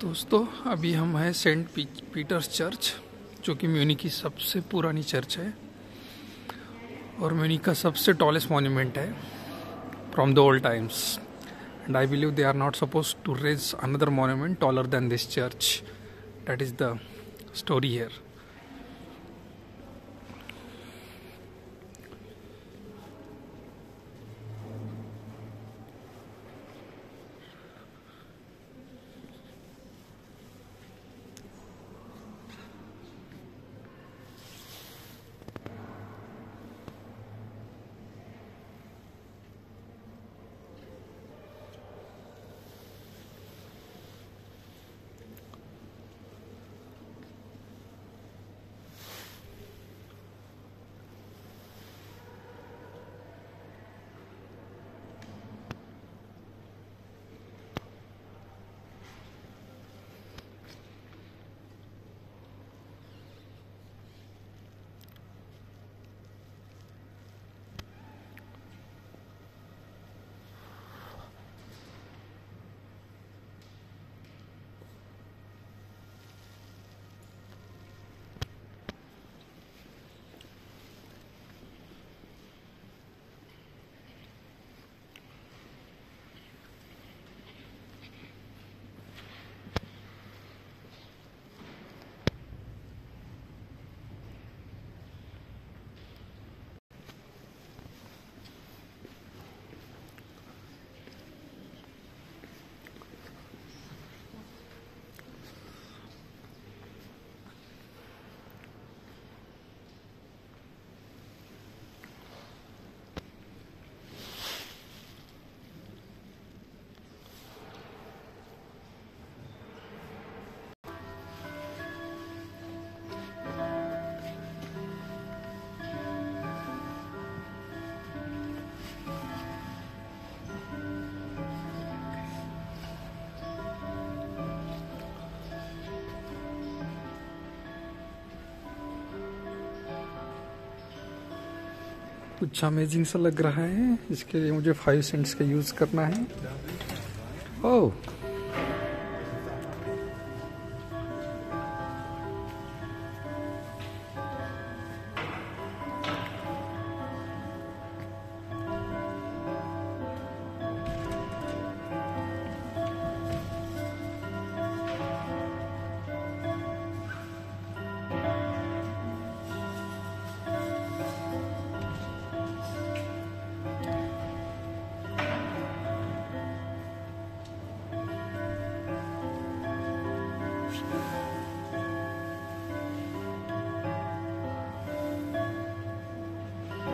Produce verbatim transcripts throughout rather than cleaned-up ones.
दोस्तों अभी हम हैं सेंट पीटर्स चर्च, जो कि म्यूनिख की सबसे पुरानी चर्च है और म्यूनिख का सबसे टॉलेस्ट मॉन्यूमेंट है from the old times. And I believe they are not suppose to raise another monument taller than this church. That is the story here. कुछ अमेजिंग सा लग रहा है. इसके लिए मुझे फाइव सेंट्स का यूज करना है. ओह,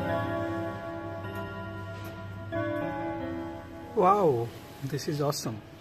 wow, this is awesome.